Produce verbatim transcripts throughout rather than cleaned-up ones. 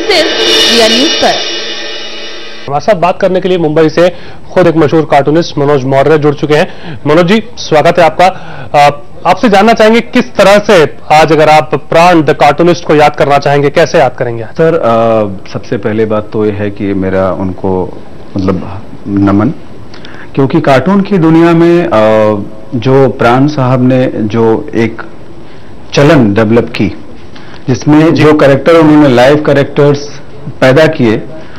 सिर्फ रिया न्यूज पर। हमारे साथ बात करने के लिए मुंबई से खुद एक मशहूर कार्टूनिस्ट मनोज मौर्य जुड़ चुके हैं। मनोज जी, स्वागत है आपका। आपसे जानना चाहेंगे किस तरह से आज अगर आप प्राण द कार्टूनिस्ट को याद करना चाहेंगे, कैसे याद करेंगे? सर, आ, सबसे पहले बात तो यह है कि मेरा उनको मतलब नमन, क्योंकि कार्टून की दुनिया में आ, जो प्राण साहब ने जो एक चलन डेवलप की, जिसमें जो कैरेक्टर उन्होंने लाइव कैरेक्टर्स पैदा किए,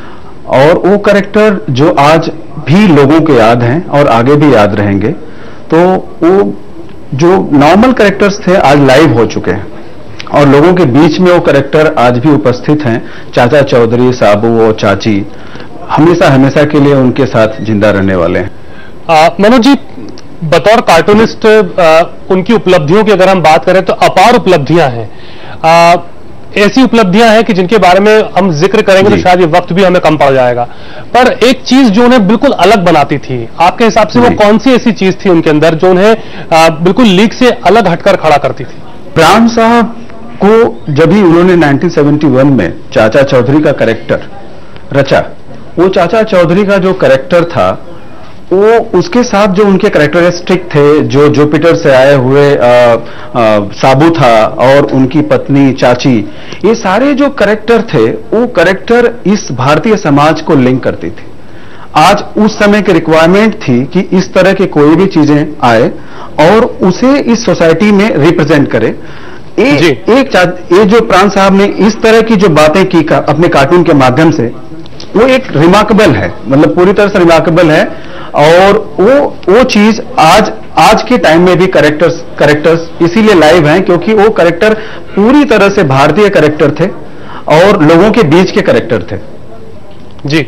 और वो कैरेक्टर जो आज भी लोगों के याद हैं और आगे भी याद रहेंगे, तो वो जो नॉर्मल कैरेक्टर्स थे आज लाइव हो चुके हैं और लोगों के बीच में वो कैरेक्टर आज भी उपस्थित हैं। चाचा चौधरी, साबू और चाची हमेशा हमेशा के लिए उनके साथ जिंदा रहने वाले हैं। मनोज जी, बतौर कार्टूनिस्ट उनकी उपलब्धियों की अगर हम बात करें तो अपार उपलब्धियां हैं। आ, ऐसी उपलब्धियां हैं कि जिनके बारे में हम जिक्र करेंगे तो शायद ये वक्त भी हमें कम पड़ जाएगा, पर एक चीज जो उन्हें बिल्कुल अलग बनाती थी, आपके हिसाब से वो कौन सी ऐसी चीज थी उनके अंदर जो उन्हें बिल्कुल लीग से अलग हटकर खड़ा करती थी? प्राण साहब को जब भी उन्होंने उन्नीस सौ इकहत्तर में चाचा चौधरी का कैरेक्टर रचा, वो चाचा चौधरी का जो कैरेक्टर था, वो उसके साथ जो उनके कैरेक्टरिस्टिक थे, जो जुपिटर से आए हुए आ, आ, साबू था और उनकी पत्नी चाची, ये सारे जो कैरेक्टर थे, वो कैरेक्टर इस भारतीय समाज को लिंक करती थी। आज उस समय की रिक्वायरमेंट थी कि इस तरह के कोई भी चीजें आए और उसे इस सोसाइटी में रिप्रेजेंट करे। ए, एक ये जो प्राण साहब ने इस तरह की जो बातें की का, अपने कार्टून के माध्यम से, वो एक रिमार्केबल है, मतलब पूरी तरह से रिमार्केबल है। और वो वो चीज आज आज के टाइम में भी कैरेक्टर्स कैरेक्टर्स इसीलिए लाइव हैं क्योंकि वो कैरेक्टर पूरी तरह से भारतीय कैरेक्टर थे और लोगों के बीच के कैरेक्टर थे। जी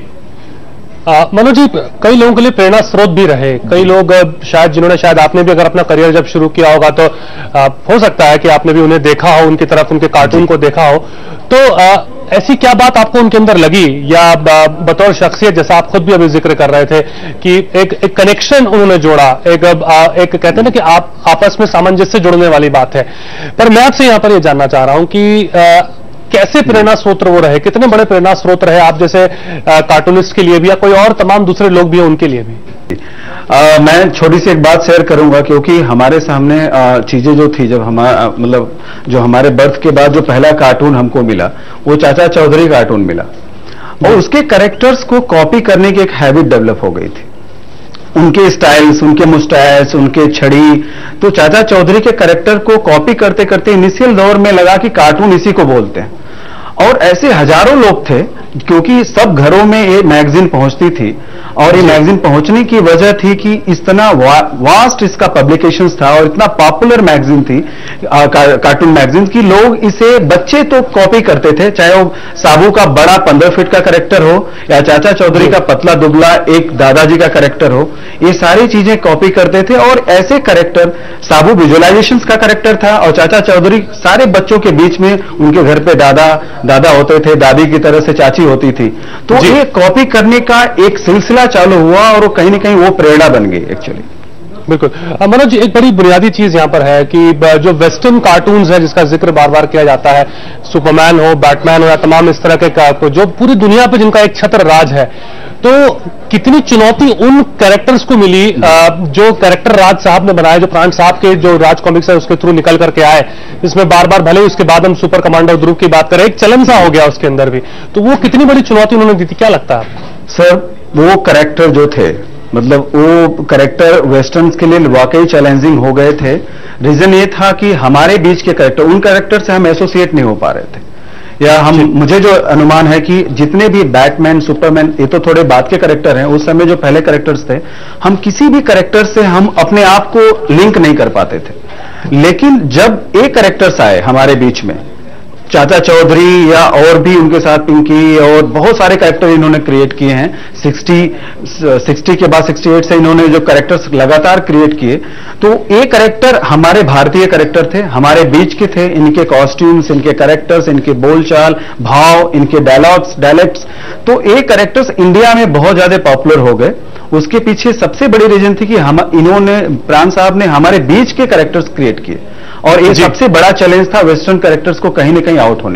मनोज जी, कई लोगों के लिए प्रेरणा स्रोत भी रहे। कई लोग शायद जिन्होंने शायद आपने भी अगर अपना करियर जब शुरू किया होगा तो आ, हो सकता है कि आपने भी उन्हें देखा हो, उनकी तरफ उनके कार्टून को देखा हो, तो आ, ऐसी क्या बात आपको उनके अंदर लगी, या बतौर शख्सियत जैसा आप खुद भी अभी जिक्र कर रहे थे कि एक एक कनेक्शन उन्होंने जोड़ा, एक आ, एक कहते हैं ना कि आप आपस में सामंजस्य जुड़ने वाली बात है। पर मैं आपसे यहां पर यह जानना चाह रहा हूं कि आ, कैसे प्रेरणा स्रोत वो रहे, कितने बड़े प्रेरणा स्रोत रहे आप जैसे कार्टूनिस्ट के लिए भी, या कोई और तमाम दूसरे लोग भी हैं उनके लिए भी? आ, मैं छोटी सी एक बात शेयर करूंगा, क्योंकि हमारे सामने चीजें जो थी, जब हमारा मतलब जो हमारे बर्थ के बाद जो पहला कार्टून हमको मिला, वो चाचा चौधरी कार्टून मिला, और उसके कैरेक्टर्स को कॉपी करने की एक हैबिट डेवलप हो गई थी। उनके स्टाइल्स, उनके मुस्टैच, उनके छड़ी, तो चाचा चौधरी के कैरेक्टर को कॉपी करते करते इनिशियल दौर में लगा कि कार्टून इसी को बोलते हैं, और ऐसे हजारों लोग थे, क्योंकि सब घरों में ये मैगजीन पहुंचती थी, और ये मैगजीन पहुंचने की वजह थी कि इतना वा, वास्ट इसका पब्लिकेशंस था और इतना पॉपुलर मैगजीन थी आ, का, कार्टून मैगजीन की, लोग इसे बच्चे तो कॉपी करते थे, चाहे वो साबू का बड़ा पंद्रह फीट का कैरेक्टर हो या चाचा चौधरी का पतला दुबला एक दादाजी का कैरेक्टर हो, ये सारी चीजें कॉपी करते थे। और ऐसे कैरेक्टर, साबू विजुअलाइजेशंस का कैरेक्टर था और चाचा चौधरी सारे बच्चों के बीच में, उनके घर पे दादा दादा होते थे, दादी की तरह से चाची होती थी, तो ये कॉपी करने का एक सिलसिला चालू हुआ और वो कहीं ना कहीं वो प्रेरणा बन गई एक्चुअली। बिल्कुल मनोज जी, एक बड़ी बुनियादी चीज यहां पर है कि जो वेस्टर्न कार्टून्स है जिसका जिक्र बार बार किया जाता है, सुपरमैन हो, बैटमैन हो, या तमाम इस तरह के जो पूरी दुनिया पर जिनका एक छत्र राज है, तो कितनी चुनौती उन कैरेक्टर्स को मिली जो कैरेक्टर राज साहब ने बनाए, जो प्राण साहब के जो राज कॉमिक्स है उसके थ्रू निकल करके आए, जिसमें बार बार भले उसके बाद हम सुपर कमांडर ध्रुव की बात करें, एक चलन सा हो गया उसके अंदर भी, तो वो कितनी बड़ी चुनौती उन्होंने दी थी, क्या लगता है आपको? सर, वो कैरेक्टर जो थे, मतलब वो कैरेक्टर वेस्टर्न्स के लिए वाकई चैलेंजिंग हो गए थे। रीजन ये था कि हमारे बीच के कैरेक्टर, उन कैरेक्टर से हम एसोसिएट नहीं हो पा रहे थे, या हम मुझे जो अनुमान है कि जितने भी बैटमैन, सुपरमैन, ये तो थोड़े बाद के कैरेक्टर हैं, उस समय जो पहले कैरेक्टर्स थे, हम किसी भी कैरेक्टर से हम अपने आप को लिंक नहीं कर पाते थे। लेकिन जब एक कैरेक्टर्स आए हमारे बीच में, चाचा चौधरी या और भी उनके साथ पिंकी और बहुत सारे कैरेक्टर इन्होंने क्रिएट किए हैं, साठ साठ के बाद अड़सठ से इन्होंने जो कैरेक्टर्स लगातार क्रिएट किए, तो ये कैरेक्टर हमारे भारतीय कैरेक्टर थे, हमारे बीच के थे, इनके कॉस्ट्यूम्स, इनके कैरेक्टर्स, इनके बोलचाल, भाव, इनके डायलॉग्स, डायलेक्ट्स, तो ये कैरेक्टर्स इंडिया में बहुत ज्यादा पॉपुलर हो गए। उसके पीछे सबसे बड़ी रीजन थी कि हम इन्होंने, प्राण साहब ने हमारे बीच के कैरेक्टर्स क्रिएट किए, और ये सबसे बड़ा चैलेंज था वेस्टर्न कैरेक्टर्स को कहीं ना कहीं आउट होने में।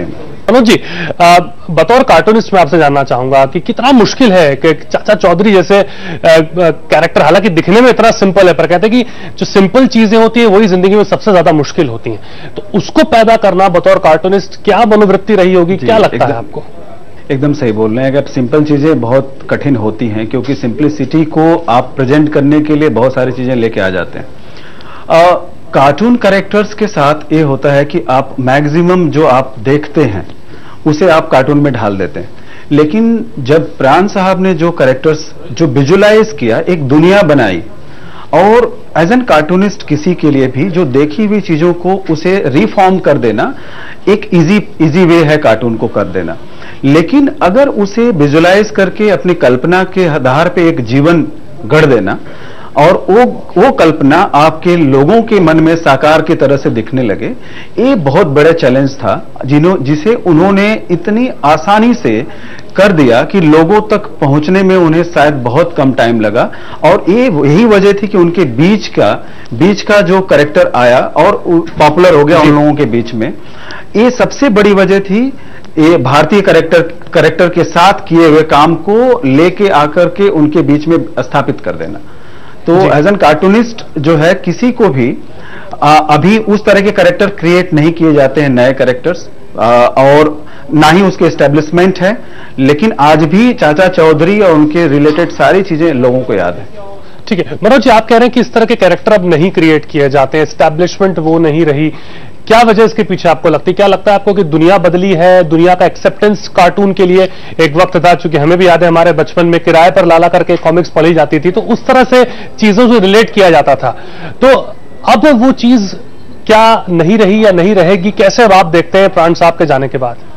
मनोज जी, आ, बतौर कार्टूनिस्ट मैं आपसे जानना चाहूंगा कि कितना मुश्किल है कि चाचा चौधरी जैसे कैरेक्टर, हालांकि दिखने में इतना सिंपल है, पर कहते हैं कि जो सिंपल चीजें होती हैं वही जिंदगी में सबसे ज्यादा मुश्किल होती हैं, तो उसको पैदा करना बतौर कार्टूनिस्ट क्या मनोवृत्ति रही होगी, क्या लगता है आपको? एकदम सही बोल रहे हैं। अगर सिंपल चीजें बहुत कठिन होती हैं, क्योंकि सिंपलिसिटी को आप प्रेजेंट करने के लिए बहुत सारी चीजें लेके आ जाते हैं। कार्टून कैरेक्टर्स के साथ ये होता है कि आप मैक्सिमम जो आप देखते हैं उसे आप कार्टून में ढाल देते हैं, लेकिन जब प्राण साहब ने जो कैरेक्टर्स जो विजुलाइज किया, एक दुनिया बनाई, और एज एन कार्टूनिस्ट किसी के लिए भी जो देखी हुई चीजों को उसे रिफॉर्म कर देना एक इजी इजी वे है कार्टून को कर देना। लेकिन अगर उसे विजुलाइज करके अपनी कल्पना के आधार पे एक जीवन गढ़ देना और वो वो कल्पना आपके लोगों के मन में साकार की तरह से दिखने लगे, ये बहुत बड़ा चैलेंज था जिन्हों जिसे उन्होंने इतनी आसानी से कर दिया कि लोगों तक पहुंचने में उन्हें शायद बहुत कम टाइम लगा। और ये यही वजह थी कि उनके बीच का बीच का जो कैरेक्टर आया और पॉपुलर हो गया उन लोगों के बीच में, ये सबसे बड़ी वजह थी। ये भारतीय कैरेक्टर कैरेक्टर के साथ किए हुए काम को लेके आकर के उनके बीच में स्थापित कर देना। तो एज एन कार्टूनिस्ट जो है, किसी को भी आ, अभी उस तरह के कैरेक्टर क्रिएट नहीं किए जाते हैं, नए कैरेक्टर्स, और ना ही उसके एस्टेब्लिशमेंट है, लेकिन आज भी चाचा चौधरी और उनके रिलेटेड सारी चीजें लोगों को याद है। ठीक है मनोज जी, आप कह रहे हैं कि इस तरह के कैरेक्टर अब नहीं क्रिएट किए जाते हैं, एस्टैब्लिशमेंट वो नहीं रही, क्या वजह इसके पीछे आपको लगती है? क्या लगता है आपको कि दुनिया बदली है, दुनिया का एक्सेप्टेंस कार्टून के लिए एक वक्त था, चूंकि हमें भी याद है हमारे बचपन में किराए पर लाला करके कॉमिक्स पढ़ी जाती थी, तो उस तरह से चीजों से रिलेट किया जाता था, तो अब वो चीज क्या नहीं रही या नहीं रहेगी? कैसे अब आप देखते हैं प्राण साहब के जाने के बाद?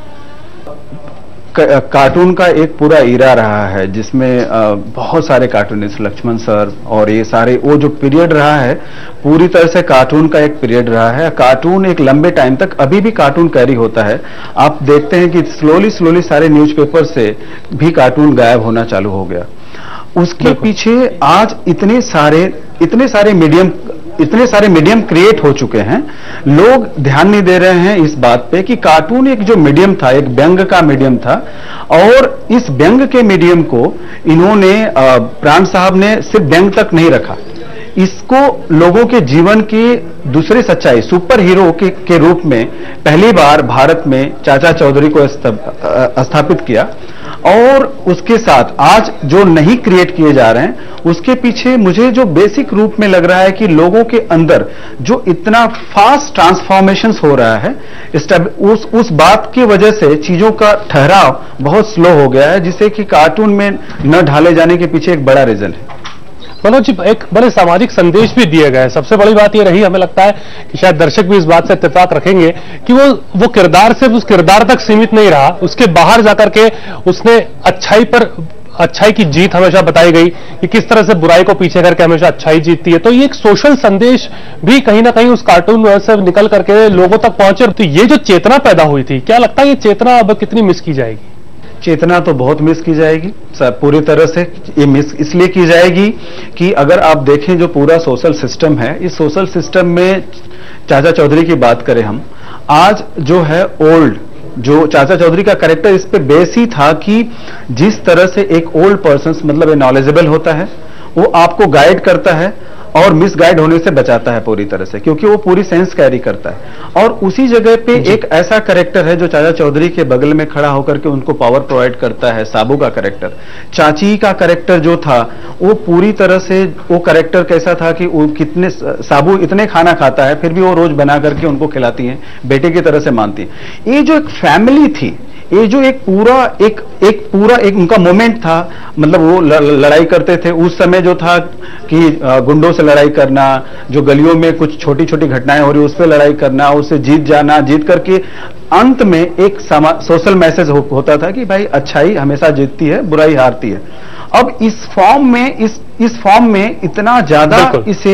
कार्टून का एक पूरा इरा रहा है जिसमें बहुत सारे कार्टूनिस्ट, लक्ष्मण सर और ये सारे, वो जो पीरियड रहा है पूरी तरह से कार्टून का एक पीरियड रहा है। कार्टून एक लंबे टाइम तक अभी भी कार्टून कैरी होता है। आप देखते हैं कि स्लोली स्लोली सारे न्यूज़पेपर से भी कार्टून गायब होना चालू हो गया। उसके पीछे आज इतने सारे इतने सारे मीडियम इतने सारे मीडियम क्रिएट हो चुके हैं, लोग ध्यान नहीं दे रहे हैं इस बात पे कि कार्टून एक जो मीडियम था, एक व्यंग का मीडियम था, और इस व्यंग के मीडियम को इन्होंने, प्राण साहब ने सिर्फ व्यंग तक नहीं रखा, इसको लोगों के जीवन की दूसरी सच्चाई, सुपर हीरो के, के रूप में पहली बार भारत में चाचा चौधरी को स्थापित किया। और उसके साथ आज जो नहीं क्रिएट किए जा रहे हैं, उसके पीछे मुझे जो बेसिक रूप में लग रहा है कि लोगों के अंदर जो इतना फास्ट ट्रांसफॉर्मेशन हो रहा है, उस उस बात की वजह से चीजों का ठहराव बहुत स्लो हो गया है, जिसे कि कार्टून में न ढाले जाने के पीछे एक बड़ा रीजन है। मनोज जी, एक बड़े सामाजिक संदेश भी दिए गए। सबसे बड़ी बात यह रही, हमें लगता है कि शायद दर्शक भी इस बात से इत्तेफाक रखेंगे कि वो वो किरदार सिर्फ उस किरदार तक सीमित नहीं रहा, उसके बाहर जाकर के उसने अच्छाई पर अच्छाई की जीत हमेशा बताई गई कि किस तरह से बुराई को पीछे करके हमेशा अच्छाई जीतती है। तो ये एक सोशल संदेश भी कहीं ना कहीं उस कार्टून से निकल करके लोगों तक पहुंचे। तो ये जो चेतना पैदा हुई थी, क्या लगता है ये चेतना अब कितनी मिस की जाएगी? चेतना तो बहुत मिस की जाएगी पूरी तरह से। ये मिस इसलिए की जाएगी कि अगर आप देखें जो पूरा सोशल सिस्टम है, इस सोशल सिस्टम में चाचा चौधरी की बात करें हम, आज जो है ओल्ड, जो चाचा चौधरी का कैरेक्टर इस पे बेस ही था कि जिस तरह से एक ओल्ड पर्सन, मतलब नॉलेजेबल होता है, वो आपको गाइड करता है और मिसगाइड होने से बचाता है पूरी तरह से, क्योंकि वो पूरी सेंस कैरी करता है। और उसी जगह पे एक ऐसा कैरेक्टर है जो चाचा चौधरी के बगल में खड़ा होकर के उनको पावर प्रोवाइड करता है, साबू का कैरेक्टर। चाची का कैरेक्टर जो था वो पूरी तरह से, वो कैरेक्टर कैसा था कि वो कितने, साबू इतने खाना खाता है फिर भी वो रोज बना करके उनको खिलाती है, बेटे की तरह से मानती है। ये जो एक फैमिली थी, ये जो एक पूरा एक एक पूरा एक उनका मोमेंट था, मतलब वो लड़ाई करते थे उस समय, जो था कि गुंडों से लड़ाई करना, जो गलियों में कुछ छोटी छोटी घटनाएं हो रही उस पर लड़ाई करना, उससे जीत जाना, जीत करके अंत में एक सोशल मैसेज हो, होता था कि भाई अच्छाई हमेशा जीतती है, बुराई हारती है। अब इस फॉर्म में इस इस फॉर्म में इतना ज्यादा इसे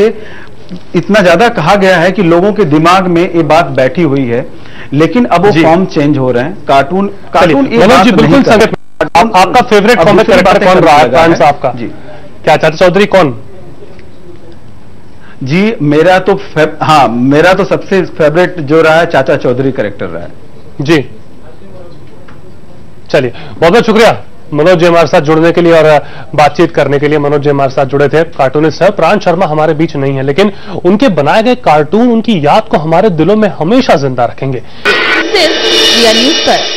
इतना ज्यादा कहा गया है कि लोगों के दिमाग में ये बात बैठी हुई है, लेकिन अब वो फॉर्म चेंज हो रहे हैं। कार्टून कार्टून जी बिल्कुल संगत। आप, आपका फेवरेट कॉमिक कैरेक्टर कौन रहा है प्राण साहब का? जी क्या चाचा चौधरी कौन? जी मेरा तो हाँ मेरा तो सबसे फेवरेट जो रहा है चाचा चौधरी कैरेक्टर रहा है। जी चलिए, बहुत बहुत शुक्रिया मनोज जी हमारे साथ जुड़ने के लिए और बातचीत करने के लिए। मनोज जी हमारे साथ जुड़े थे। कार्टूनिस्ट है प्राण शर्मा हमारे बीच नहीं है, लेकिन उनके बनाए गए कार्टून उनकी याद को हमारे दिलों में हमेशा जिंदा रखेंगे। सिर्फ रियल न्यूज पर।